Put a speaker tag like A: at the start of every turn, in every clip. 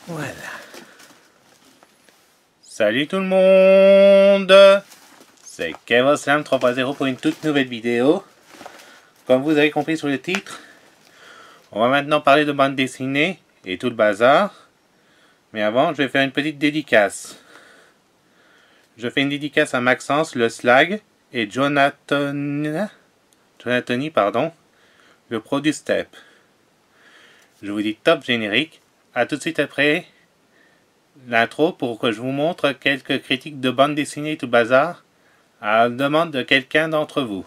A: Voilà. Salut tout le monde, c'est KevOslam 3.0 pour une toute nouvelle vidéo. Comme vous avez compris sur le titre, on va maintenant parler de bande dessinée et tout le bazar. Mais avant, je vais faire une petite dédicace. Je fais une dédicace à Maxence, le Slag, et Jonathony, le pro du Step. Je vous dis top générique. A tout de suite après l'intro pour que je vous montre quelques critiques de bande dessinée et tout bazar à la demande de quelqu'un d'entre vous.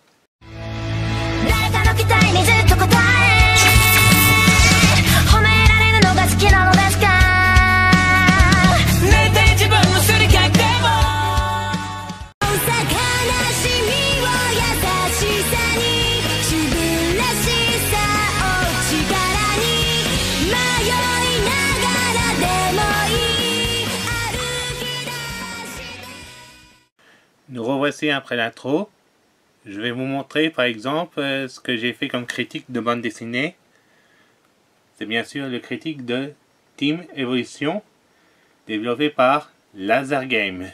A: Nous revoici après l'intro. Je vais vous montrer par exemple ce que j'ai fait comme critique de bande dessinée. C'est bien sûr le critique de Team Evolution, développé par Laser Game.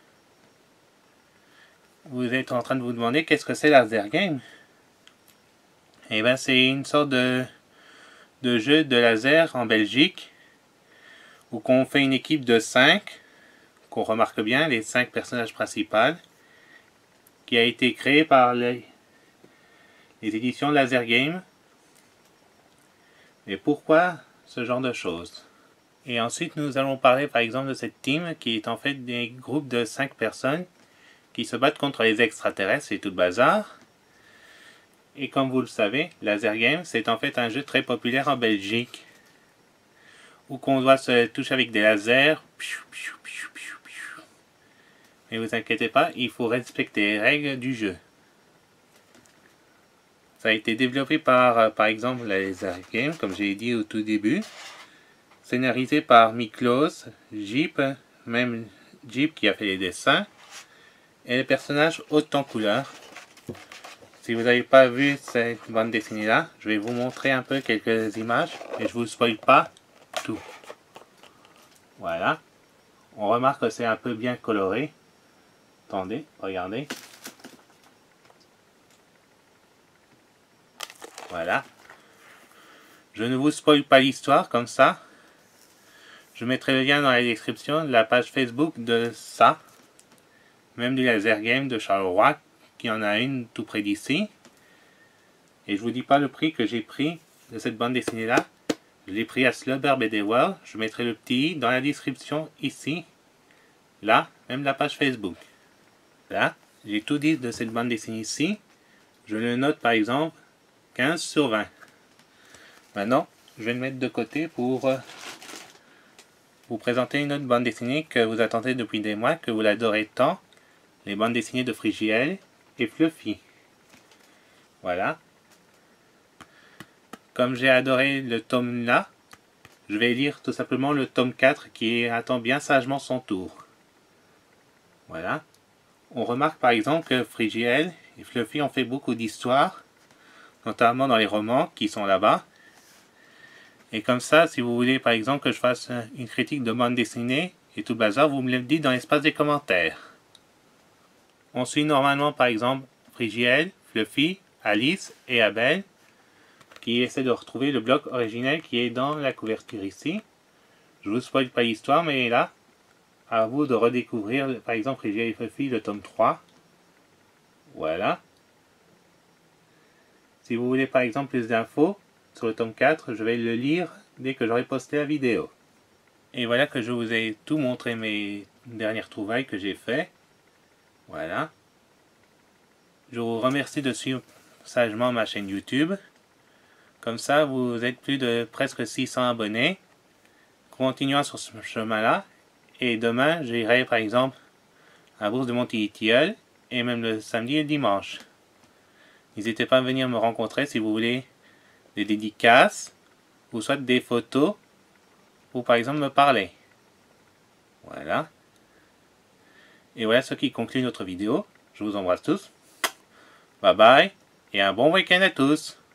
A: Vous êtes en train de vous demander qu'est-ce que c'est Laser Game? Eh bien c'est une sorte de jeu de laser en Belgique, où on fait une équipe de 5, qu'on remarque bien, les 5 personnages principaux, qui a été créé par les éditions Laser Game. Mais pourquoi ce genre de choses? Et ensuite nous allons parler par exemple de cette team qui est en fait des groupes de 5 personnes qui se battent contre les extraterrestres et tout le bazar. Et comme vous le savez, Laser Game c'est en fait un jeu très populaire en Belgique, où qu'on doit se toucher avec des lasers. Mais vous inquiétez pas, il faut respecter les règles du jeu. Ça a été développé par exemple Laser Game, comme j'ai dit au tout début. Scénarisé par Miklos, Jeep, même Jeep qui a fait les dessins. Et les personnages haut en couleur. Si vous n'avez pas vu cette bande dessinée là, je vais vous montrer un peu quelques images. Et je vous spoil pas tout. Voilà. On remarque que c'est un peu bien coloré. Attendez, regardez. Voilà. Je ne vous spoil pas l'histoire comme ça. Je mettrai le lien dans la description de la page Facebook de ça. Même du Laser Game de Charleroi, qui en a une tout près d'ici. Et je vous dis pas le prix que j'ai pris de cette bande dessinée là. Je l'ai pris à Slubber BD World. Je mettrai le petit i dans la description ici. Là, même la page Facebook. Là, j'ai tout dit de cette bande dessinée ici. Je le note par exemple 15 sur 20. Maintenant, je vais le mettre de côté pour vous présenter une autre bande dessinée que vous attendez depuis des mois, que vous l'adorez tant. Les bandes dessinées de Frigiel et Fluffy. Voilà. Comme j'ai adoré le tome là, je vais lire tout simplement le tome 4 qui attend bien sagement son tour. Voilà. On remarque par exemple que Frigiel et Fluffy ont fait beaucoup d'histoires, notamment dans les romans qui sont là-bas. Et comme ça, si vous voulez par exemple que je fasse une critique de bande dessinée et tout bazar, vous me le dites dans l'espace des commentaires. On suit normalement par exemple Frigiel, Fluffy, Alice et Abel, qui essaient de retrouver le bloc originel qui est dans la couverture ici. Je vous spoil pas l'histoire, mais là, à vous de redécouvrir par exemple Frigiel et Fluffy, le tome 3. Voilà. Si vous voulez par exemple plus d'infos sur le tome 4, je vais le lire dès que j'aurai posté la vidéo. Et voilà que je vous ai tout montré mes dernières trouvailles que j'ai fait. Voilà. Je vous remercie de suivre sagement ma chaîne YouTube. Comme ça, vous êtes plus de presque 600 abonnés. Continuons sur ce chemin-là. Et demain, j'irai par exemple à Bourse de Montigny-Tilleul. Et même le samedi et le dimanche. N'hésitez pas à venir me rencontrer si vous voulez des dédicaces. Ou soit des photos. Ou par exemple me parler. Voilà. Et voilà ce qui conclut notre vidéo. Je vous embrasse tous. Bye bye. Et un bon week-end à tous.